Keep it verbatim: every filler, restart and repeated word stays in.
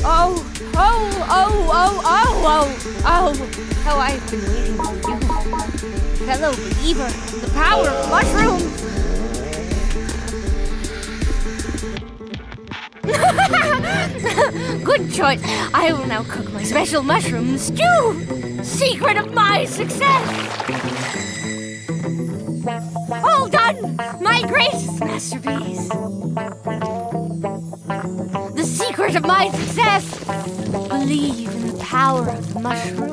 Oh, oh, oh, oh, oh, oh, oh, how I've been waiting for you. Fellow believer in the power of mushrooms. Good choice. I will now cook my special mushroom stew. Secret of my success. All done. My greatest masterpiece. The secret of my success. Believe in the power of the mushroom.